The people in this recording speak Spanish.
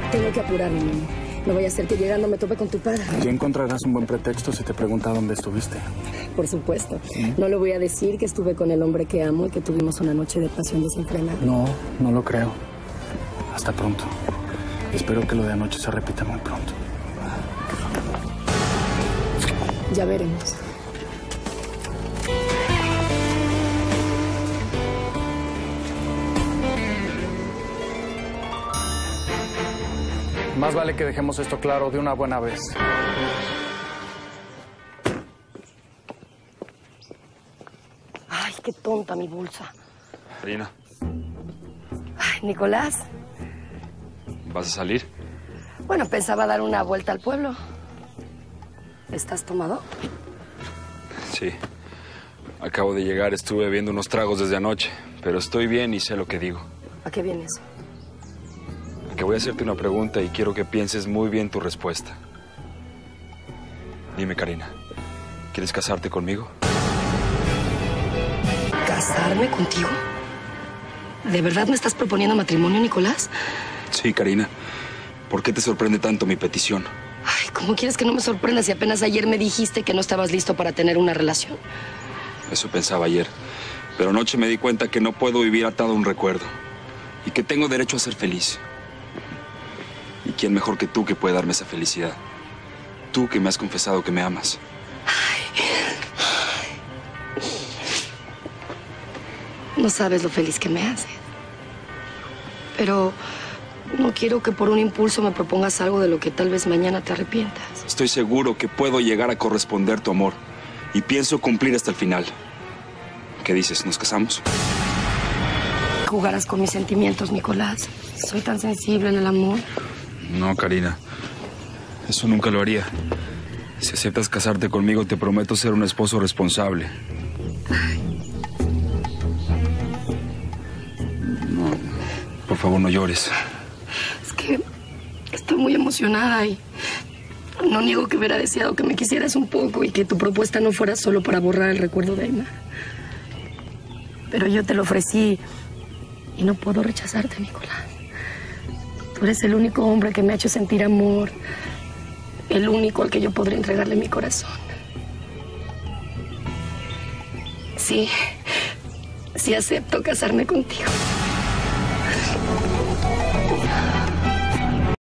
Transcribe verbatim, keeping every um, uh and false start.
Tengo que apurarme, mi amor. No vaya a ser que llegando me tope con tu padre. Ya encontrarás un buen pretexto si te pregunta dónde estuviste. Por supuesto. ¿Mm? No le voy a decir que estuve con el hombre que amo y que tuvimos una noche de pasión desenfrenada. No, no lo creo. Hasta pronto. Espero que lo de anoche se repita muy pronto. Ya veremos. Más vale que dejemos esto claro de una buena vez. Ay, qué tonta mi bolsa. Karina. Ay, Nicolás. ¿Vas a salir? Bueno, pensaba dar una vuelta al pueblo. ¿Estás tomado? Sí. Acabo de llegar, estuve bebiendo unos tragos desde anoche, pero estoy bien y sé lo que digo. ¿A qué vienes? Que voy a hacerte una pregunta y quiero que pienses muy bien tu respuesta. Dime, Karina, ¿quieres casarte conmigo? ¿Casarme contigo? ¿De verdad me estás proponiendo matrimonio, Nicolás? Sí, Karina. ¿Por qué te sorprende tanto mi petición? Ay, ¿cómo quieres que no me sorprenda si apenas ayer me dijiste que no estabas listo para tener una relación? Eso pensaba ayer, pero anoche me di cuenta que no puedo vivir atado a un recuerdo y que tengo derecho a ser feliz. ¿Y quién mejor que tú que puede darme esa felicidad? Tú que me has confesado que me amas. Ay. No sabes lo feliz que me haces. Pero no quiero que por un impulso me propongas algo de lo que tal vez mañana te arrepientas. Estoy seguro que puedo llegar a corresponder tu amor y pienso cumplir hasta el final. ¿Qué dices? ¿Nos casamos? Jugarás con mis sentimientos, Nicolás. Soy tan sensible en el amor. No, Karina. Eso nunca lo haría. Si aceptas casarte conmigo, te prometo ser un esposo responsable. No, por favor, no llores. Es que estoy muy emocionada y no niego que hubiera deseado que me quisieras un poco y que tu propuesta no fuera solo para borrar el recuerdo de Aymar. Pero yo te lo ofrecí y no puedo rechazarte, Nicolás. Tú eres el único hombre que me ha hecho sentir amor, el único al que yo podré entregarle mi corazón. Sí, sí acepto casarme contigo.